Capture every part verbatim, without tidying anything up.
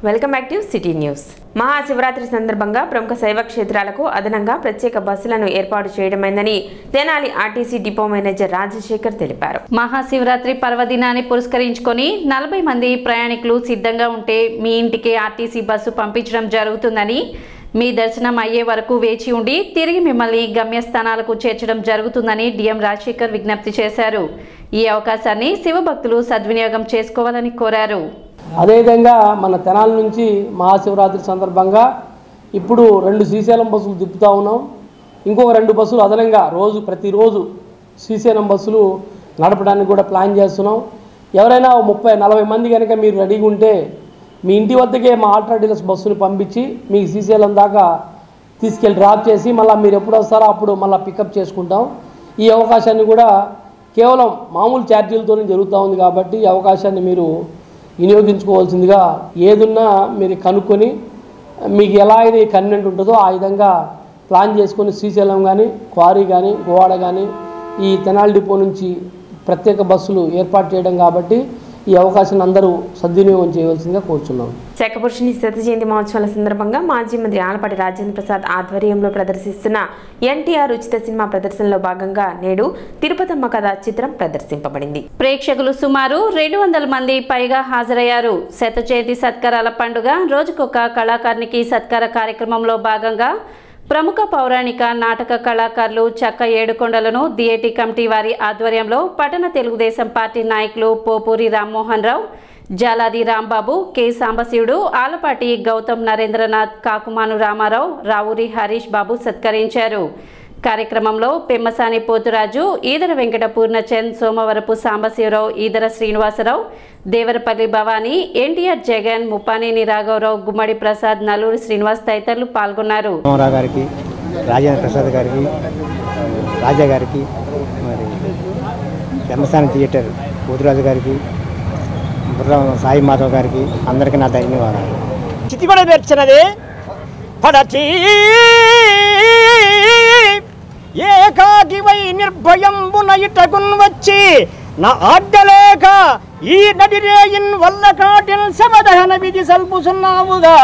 Welcome back to city news. Mahashivratri సందర్భంగా ప్రముఖ శైవ క్షేత్రాలకు అదనంగా ప్రత్యేక బస్సులను ఏర్పాటు చేయడమైందని Tenali RTC depot manager Rajasekhar తెలిపారు. మహాశివరాత్రి పర్వదినాన్ని పురస్కరించుకొని నలభై మంది ప్రయాణికులు సిద్ధంగా ఉంటే మీ ఇంటికి ఆర్టీసీ బస్సు పంపించడం జరుగుతుందని, మీ దర్శనం అయ్యే వరకు వేచి ఉండి తిరిగి మిమ్మల్ని గమ్యస్థానాలకు చేర్చడం జరుగుతుందని డిఎం రాజశేఖర్ విజ్ఞప్తి చేశారు. ఈ అవకాశాన్ని శివభక్తులు సద్వినియోగం చేసుకోవాలని కోరారు. అదేవిధంగా మన తెనాలి నుంచి మహాశివరాత్రి సందర్భంగా ఇప్పుడు రెండు శ్రీశైలం బస్సులు తిప్పుతూ ఉన్నాం. ఇంకొక రెండు బస్సులు అదనంగా రోజు ప్రతిరోజు శ్రీశైలం బస్సులు నడపడానికి కూడా ప్లాన్ చేస్తున్నాం. ఎవరైనా ముప్పై నలభై మంది కనుక మీరు రెడీగా ఉంటే మీ ఇంటి వద్దకే మా ఆల్ట్రా డీలక్స్ బస్సుని పంపించి మీకు శ్రీశైలం దాకా తీసుకెళ్ళి డ్రాప్ చేసి మళ్ళీ మీరు ఎప్పుడు వస్తారో అప్పుడు మళ్ళీ పికప్ చేసుకుంటాం. ఈ అవకాశాన్ని కూడా కేవలం మామూలు ఛార్జీలతోనే జరుగుతూ ఉంది కాబట్టి ఈ అవకాశాన్ని మీరు వినియోగించుకోవాల్సిందిగా, ఏదున్నా మీరు కనుక్కొని మీకు ఎలా అయితే కన్వీనెంట్ ఉంటుందో ఆ విధంగా ప్లాన్ చేసుకొని శ్రీశైలం కానీ క్వారీ కానీ గోవాడ కానీ ఈ తెనాలి డిపో నుంచి ప్రత్యేక బస్సులు ఏర్పాటు చేయడం కాబట్టి ఈ అవకాశాన్ని అందరూ సద్వినియోగం చేయవలసిందిగా కోరుచున్నాం. చక్రపురుషుని శత జయంతి మహోత్సవాల సందర్భంగా మాజీ మంత్రి ఆలపాటి రాజేంద్ర ప్రసాద్ ఆధ్వర్యంలో ప్రదర్శిస్తున్న ఎన్టీఆర్ ఉచిత సినిమా ప్రదర్శనలో భాగంగా నేడు తిరుపతమ్మ కథ చిత్రం ప్రదర్శింపబడింది. ప్రేక్షకులు సుమారు రెండు వందల మంది పైగా హాజరయ్యారు. శత జయంతి సత్కారాల పండుగ రోజుకొక కళాకారునికి సత్కార కార్యక్రమంలో భాగంగా ప్రముఖ పౌరాణిక నాటక కళాకారులు చక్క ఏడుకొండలను డిఏటి కమిటీ వారి ఆధ్వర్యంలో పట్టణ తెలుగుదేశం పార్టీ నాయకులు పోపూరి రామ్మోహన్ రావు, జాలాది రాంబాబు, కె సాంబశివుడు, ఆలపాటి గౌతమ్ నరేంద్రనాథ్, కాకుమాను రామారావు, రావూరి హరీష్ బాబు సత్కరించారు. కార్యక్రమంలో పెమ్మసాని పోతురాజు, ఈదర వెంకట పూర్ణచంద్, సోమవరపు సాంబశివరావు, ఈదర శ్రీనివాసరావు, దేవరపల్లి భవానీ, ఎన్టీఆర్ జగన్, ముప్పానేని రాఘవరావు, గుమ్మడి ప్రసాద్, నల్లూరి శ్రీనివాస్ తదితరులు పాల్గొన్నారు. గారికి, రాజేంద్ర ప్రసాద్ గారికి, రాజా గారికి, మరి పెమ్మసాని థియేటర్ పోతురాజు గారికి, బుర్ర సాయి మాధవ్ గారికి అందరికీ నా ధన్యవాదాలు. చితిపడ పేర్చినది పడచి ఏకాకివై నిర్భయంబున ఇటగున్ వచ్చి నా ఆడ్డలేక ఈ నడిరేయిన్ వల్ల కాటిల్ సమదహన విధి సల్పుసున్నావుగా.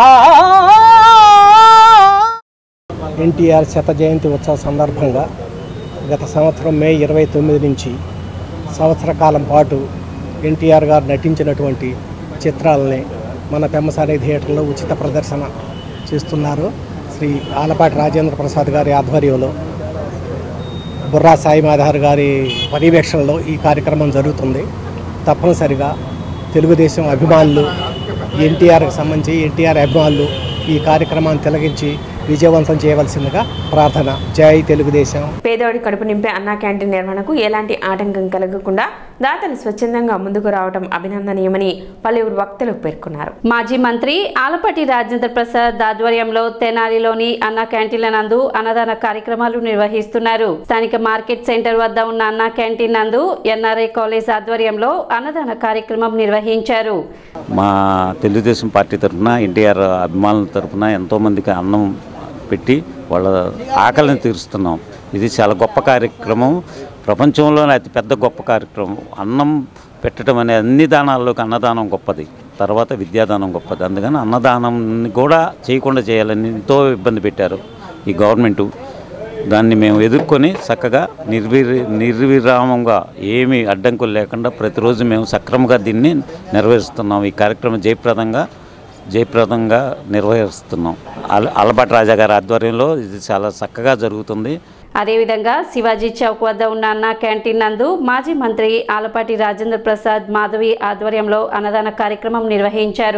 ఎన్టీఆర్ శత జయంతి ఉత్సవ సందర్భంగా గత సంవత్సరం మే ఇరవై తొమ్మిది నుంచి సంవత్సర కాలం పాటు ఎన్టీఆర్ గారు నటించినటువంటి చిత్రాలని మన పెమ్మసాని థియేటర్లో ఉచిత ప్రదర్శన చేస్తున్నారు. శ్రీ ఆలపాటి రాజేంద్ర ప్రసాద్ గారి ఆధ్వర్యంలో, బుర్రా సాయి మాధవ్ గారి పర్యవేక్షణలో ఈ కార్యక్రమం జరుగుతుంది. తప్పనిసరిగా తెలుగుదేశం అభిమానులు, ఎన్టీఆర్కి సంబంధించి ఎన్టీఆర్ అభిమానులు ఈ కార్యక్రమాన్ని తిలగించి విజయవంతం చేయవలసిందిగా ప్రార్థన. జై తెలుగుదేశం. పేదవాడి కడుపు నింపే అన్నా క్యాంటీన్ నిర్వహణకు ఎలాంటి ఆటంకం కలగకుండా దాతలు స్వచ్ఛందంగా ముందుకు రావడం అభినందనీయమని పలువురు వక్తలు పేర్కొన్నారు. మాజీ మంత్రి ఆలపాటి రాజేంద్ర ప్రసాద్ ఆధ్వర్యంలో తెనాలిలోని అన్నా క్యాంటీన్ల నందు అన్నదాన కార్యక్రమాలు నిర్వహిస్తున్నారు. స్థానిక మార్కెట్ సెంటర్ వద్ద ఉన్న అన్నా క్యాంటీన్ నందు ఎన్ఆర్ఐ కాలేజ్ ఆధ్వర్యంలో అన్నదాన కార్యక్రమం నిర్వహించారు. మా తెలుగుదేశం పార్టీ తరఫున, ఎన్టీఆర్ అభిమానుల తరఫున ఎంతో మందికి అన్నం పెట్టి వాళ్ళ ఆకలిని తీరుస్తున్నాం. ఇది చాలా గొప్ప కార్యక్రమం, ప్రపంచంలోనే అతి పెద్ద గొప్ప కార్యక్రమం. అన్నం పెట్టడం అనే అన్ని దానాల్లోకి అన్నదానం గొప్పది, తర్వాత విద్యాదానం గొప్పది. అందుకని అన్నదానం కూడా చేయకుండా చేయాలని ఎంతో ఇబ్బంది పెట్టారు ఈ గవర్నమెంటు. దాన్ని మేము ఎదుర్కొని చక్కగా నిర్వీర్ నిర్విరామంగా ఏమీ అడ్డంకులు లేకుండా ప్రతిరోజు మేము సక్రమంగా దీన్ని నెరవేరుస్తున్నాం. ఈ కార్యక్రమం జయప్రదంగా జయప్రదంగా నిర్వహిస్తున్నాం. అల ఆలపాటి రాజా గారి ఆధ్వర్యంలో ఇది చాలా చక్కగా జరుగుతుంది. అదేవిధంగా శివాజీ చౌక్ వద్ద ఉన్న అన్నా క్యాంటీన్ నందు మాజీ మంత్రి ఆలపాటి రాజేంద్ర ప్రసాద్, మాధవి ఆధ్వర్యంలో అన్నదాన కార్యక్రమం నిర్వహించారు.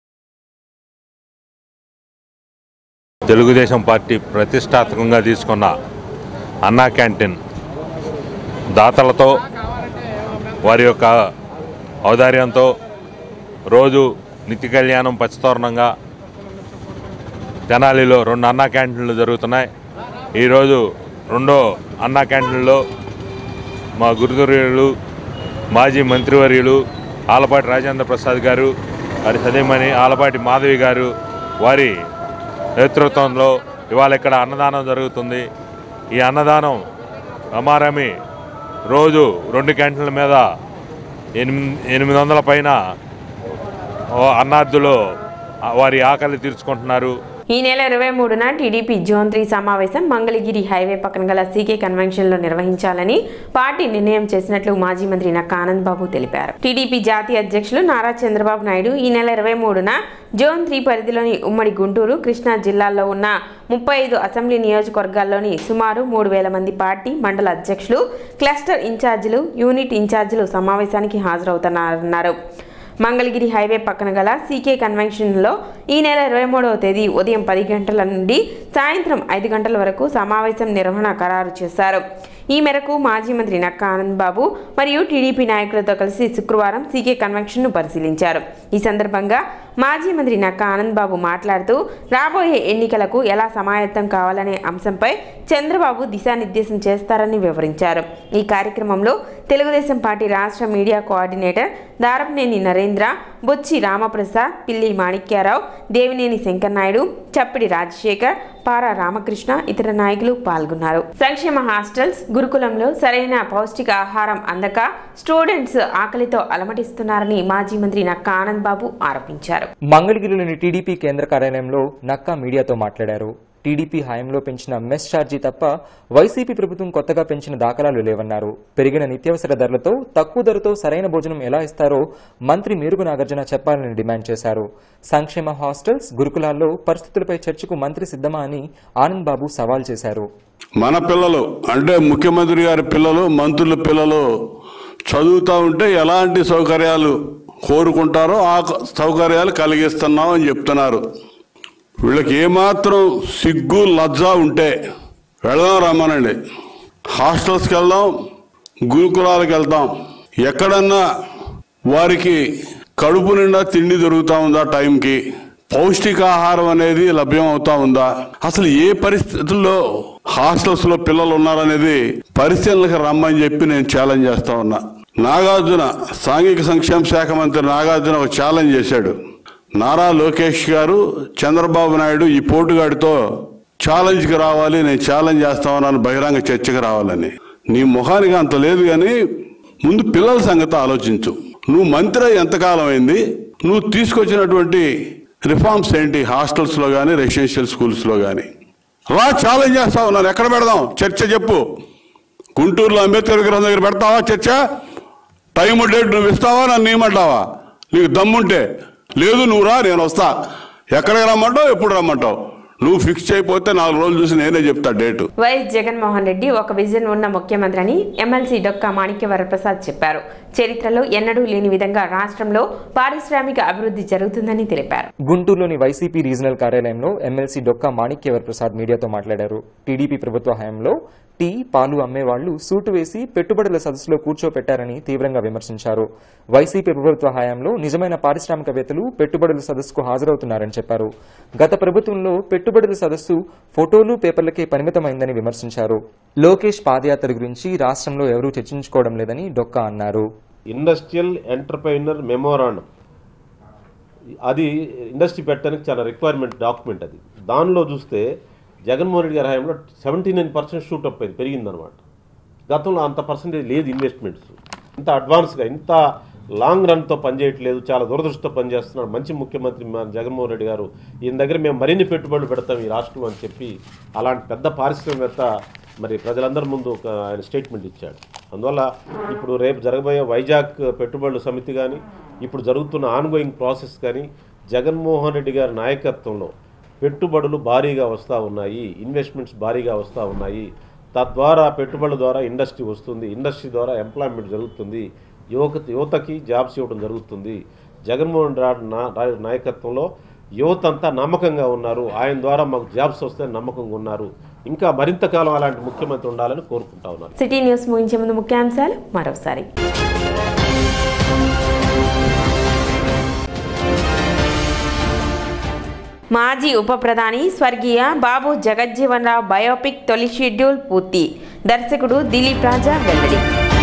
తెలుగుదేశం పార్టీ ప్రతిష్టాత్మకంగా తీసుకున్న అన్నా క్యాంటీన్ దాతలతో, వారి యొక్క ఔదార్యంతో రోజు నిత్య కళ్యాణం పచ్చతోరణంగా తెనాలిలో రెండు అన్నా క్యాంటీన్లు జరుగుతున్నాయి. ఈరోజు రెండో అన్నా క్యాంటీన్లో మా గురుతుర్యులు, మాజీ మంత్రివర్యులు ఆలపాటి రాజేంద్ర ప్రసాద్ గారు, వారి సతీమణి ఆలపాటి మాధవి గారు వారి నేతృత్వంలో ఇవాళ ఇక్కడ అన్నదానం జరుగుతుంది. ఈ అన్నదానం రమారమి రోజు రెండు క్యాంటీన్ల మీద ఎనిమిది ఎనిమిది వందల పైన అన్నార్థులు వారి ఆకలి తీర్చుకుంటున్నారు. ఈ నెల ఇరవై మూడున టీడీపీ జోన్ త్రీ సమావేశం మంగళగిరి హైవే పక్కన గల సీకే కన్వెన్షన్లో నిర్వహించాలని పార్టీ నిర్ణయం చేసినట్లు మాజీ మంత్రి నక్కా ఆనంద్ బాబు తెలిపారు. టీడీపీ జాతీయ అధ్యక్షులు నారా చంద్రబాబు నాయుడు ఈ నెల ఇరవై మూడున జోన్ త్రీ పరిధిలోని ఉమ్మడి గుంటూరు, కృష్ణా జిల్లాల్లో ఉన్న ముప్పై ఐదు అసెంబ్లీ నియోజకవర్గాల్లోని సుమారు మూడు వేల మంది పార్టీ మండల అధ్యక్షులు, క్లస్టర్ ఇన్ఛార్జీలు, యూనిట్ ఇన్ఛార్జీలు సమావేశానికి హాజరవుతున్నారన్నారు. మంగళగిరి హైవే పక్కన గల సీకే కన్వెన్షన్లో ఈ నెల ఇరవై మూడవ తేదీ ఉదయం పది గంటల నుండి సాయంత్రం ఐదు గంటల వరకు సమావేశం నిర్వహణ ఖరారు చేశారు. ఈ మేరకు మాజీ మంత్రి నక్కా ఆనంద్ బాబు మరియు టీడీపీ నాయకులతో కలిసి శుక్రవారం సీకే కన్వెన్షన్ను పరిశీలించారు. ఈ సందర్భంగా మాజీ మంత్రి నక్కా ఆనంద్ బాబు మాట్లాడుతూ రాబోయే ఎన్నికలకు ఎలా సమాయత్తం కావాలనే అంశంపై చంద్రబాబు దిశానిర్దేశం చేస్తారని వివరించారు. ఈ కార్యక్రమంలో తెలుగుదేశం పార్టీ రాష్ట్ర మీడియా కోఆర్డినేటర్ దారపనేని నరేంద్ర, బొచ్చి రామప్రసాద్, పిల్లి మాణిక్యారావు, దేవినేని శంకర్నాయుడు, చప్పిడి రాజశేఖర్, పారా రామకృష్ణ ఇతర నాయకులు పాల్గొన్నారు. సంక్షేమ హాస్టల్స్, గురుకులంలో సరైన పౌష్టిక ఆహారం అందక స్టూడెంట్స్ ఆకలితో అలమటిస్తున్నారని మాజీ మంత్రి నక్కా ఆనంద్ బాబు ఆరోపించారు. మంగళగిరిలోని టీడీపీ కేంద్ర కార్యాలయంలో నక్కా మీడియాతో మాట్లాడారు. టీడీపీ హయాంలో పెంచిన మెస్ ఛార్జీ తప్ప వైసీపీ ప్రభుత్వం కొత్తగా పెంచిన దాఖలాలు లేవన్నారు. పెరిగిన నిత్యావసర ధరలతో తక్కువ ధరతో సరైన భోజనం ఎలా ఇస్తారో మంత్రి మేరుగు నాగార్జున చెప్పాలని డిమాండ్ చేశారు. సంక్షేమ హాస్టల్స్, గురుకులాల్లో పరిస్థితులపై చర్చకు మంత్రి సిద్ధమా అని ఆనంద్ బాబు సవాల్ చేశారు. మన పిల్లలు అంటే ముఖ్యమంత్రి గారి పిల్లలు, మంత్రుల పిల్లలు చదువుతూ ఉంటే ఎలాంటి సౌకర్యాలు కోరుకుంటారో ఆ సౌకర్యాలు కలిగిస్తున్నాం అని చెప్తున్నారు. వీళ్ళకి ఏమాత్రం సిగ్గు లజ్జ ఉంటే వెళదాం, రమ్మనండి. హాస్టల్స్కి వెళ్దాం, గురుకులాలకు వెళ్దాం. ఎక్కడన్నా వారికి కడుపు నిండా తిండి దొరుకుతా ఉందా, టైంకి పౌష్టికాహారం అనేది లభ్యం అవుతా ఉందా, అసలు ఏ పరిస్థితుల్లో హాస్టల్స్ లో పిల్లలు ఉన్నారనేది పరిశీలనకు రమ్మని చెప్పి నేను ఛాలెంజ్ చేస్తా ఉన్నా. నాగార్జున సాంఘిక సంక్షేమ శాఖ మంత్రి నాగార్జున ఒక ఛాలెంజ్ చేశాడు. నారా లోకేష్ గారు, చంద్రబాబు నాయుడు ఈ పోటుగాడితో ఛాలెంజ్కి రావాలి, నేను ఛాలెంజ్ చేస్తా ఉన్నాను, బహిరంగ చర్చకు రావాలని. నీ ముఖానికి అంత లేదు, కానీ ముందు పిల్లల సంగతి ఆలోచించు. నువ్వు మంత్రి ఎంతకాలం అయింది, నువ్వు తీసుకొచ్చినటువంటి రిఫార్మ్స్ ఏంటి హాస్టల్స్లో కానీ రెసిడెన్షియల్ స్కూల్స్లో కానీ? రా, ఛాలెంజ్ చేస్తా ఉన్నాను. ఎక్కడ పెడదాం చర్చ చెప్పు. గుంటూరులో అంబేద్కర్ విగ్రహం దగ్గర పెడతావా చర్చ? టైము డేట్ నువ్వు ఇస్తావా, నన్ను ఏమంటావా? నీకు దమ్ముంటే. లేదు, నువ్వు రా, నేను వస్తా. ఎక్కడికి రమ్మంటావు, ఎప్పుడు రమ్మంటావు? నువ్వు ఫిక్స్ అయిపోతే నాలుగు రోజులు చూసి నేనే చెప్తా డేటు. వైఎస్ జగన్మోహన్ రెడ్డి ఒక విజన్ ఉన్న ముఖ్యమంత్రి అని ఎమ్మెల్సీ డొక్కా మాణిక్య వరప్రసాద్ చెప్పారు. చరిత్రలో ఎన్నడూ లేని విధంగా రాష్ట్రంలో పారిశ్రామిక అభివృద్ధి జరుగుతుందని తెలిపారు. గుంటూరులోని వైసీపీ రీజనల్ కార్యాలయంలో ఎమ్మెల్సీ డొక్కా మాణిక్య వరప్రసాద్ మీడియాతో మాట్లాడారు. టీడీపీ ప్రభుత్వ హయాంలో టీ, పాలు అమ్మేవాళ్లు సూటు వేసి పెట్టుబడుల సదస్సులో కూర్చోపెట్టారని తీవ్రంగా విమర్శించారు. వైసీపీ ప్రభుత్వ హయాంలో నిజమైన పారిశ్రామికవేత్తలు పెట్టుబడుల సదస్సుకు హాజరవుతున్నారని చెప్పారు. గత ప్రభుత్వంలో పెట్టుబడుల సదస్సు ఫోటోలు, పేపర్లకే పరిమితమైందని విమర్శించారు. లోకేష్ పాదయాత్ర గురించి రాష్ట్రంలో ఎవరూ చర్చించుకోవడం లేదని డొక్కా అన్నారు. ఇండస్ట్రియల్ ఎంటర్ప్రైనర్ మెమోరాండం, అది ఇండస్ట్రీ పెట్టడానికి చాలా రిక్వైర్మెంట్ డాక్యుమెంట్. అది దానిలో చూస్తే జగన్మోహన్ రెడ్డి గారి హయాంలో సెవెంటీ నైన్ పర్సెంట్ షూటప్ అయింది, పెరిగిందనమాట. గతంలో అంత పర్సెంటేజ్ లేదు ఇన్వెస్ట్మెంట్స్. ఇంత అడ్వాన్స్గా, ఇంత లాంగ్ రన్తో పనిచేయట్లేదు, చాలా దురదృష్టంతో పనిచేస్తున్నాడు. మంచి ముఖ్యమంత్రి మన జగన్మోహన్ రెడ్డి గారు, ఈయన దగ్గర మేము మరిన్ని పెట్టుబడులు పెడతాం ఈ రాష్ట్రం అని చెప్పి అలాంటి పెద్ద పారిశ్రామికవేత్త మరి ప్రజలందరి ముందు ఒక ఆయన స్టేట్మెంట్ ఇచ్చాడు. అందువల్ల ఇప్పుడు రేపు జరగబోయే వైజాగ్ పెట్టుబడుల సమితి కానీ, ఇప్పుడు జరుగుతున్న ఆన్గోయింగ్ ప్రాసెస్ కానీ, జగన్మోహన్ రెడ్డి గారి నాయకత్వంలో పెట్టుబడులు భారీగా వస్తూ ఉన్నాయి, ఇన్వెస్ట్మెంట్స్ భారీగా వస్తూ ఉన్నాయి. తద్వారా పెట్టుబడుల ద్వారా ఇండస్ట్రీ వస్తుంది, ఇండస్ట్రీ ద్వారా ఎంప్లాయ్మెంట్ జరుగుతుంది, యువక యువతకి జాబ్స్ ఇవ్వడం జరుగుతుంది. జగన్మోహన్ రెడ్డి నాయకత్వంలో యువత అంతా నమ్మకంగా ఉన్నారు. ఆయన ద్వారా మాకు జాబ్స్ వస్తే నమ్మకంగా ఉన్నారు. ఇంకా మరింత కాలం అలాంటి ముఖ్యమంత్రి ఉండాలని కోరుకుంటా ఉన్నారు. సిటీ న్యూస్ ముగించే ముందు ముఖ్యాంశాలు మరోసారి. మాజీ ఉప ప్రధాని స్వర్గీయ బాబు జగజ్జీవన్ రావు బయోపిక్ తొలి షెడ్యూల్ పూర్తి. దర్శకుడు దిలీప్ రాజా వెల్లడి.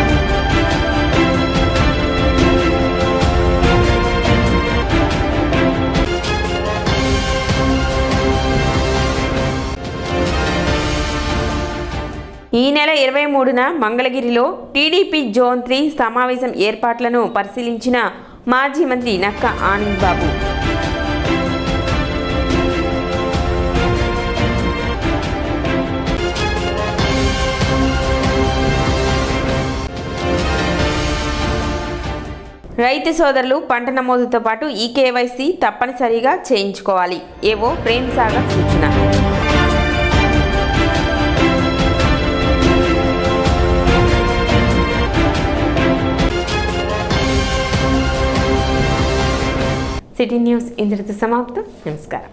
ఈ నెల ఇరవై మూడున మంగళగిరిలో టీడీపీ జోన్ త్రీ సమావేశం ఏర్పాట్లను పరిశీలించిన మాజీ మంత్రి నక్కా ఆనంద్ బాబు. రైతు సోదరులు పంట నమోదుతో పాటు ఈ కేవైసీ తప్పనిసరిగా చేయించుకోవాలి. ఏవో ప్రేమ్ సాగర్ సూచన. సిటీ న్యూస్ ఇంతటితో సమాప్తం. నమస్కారం.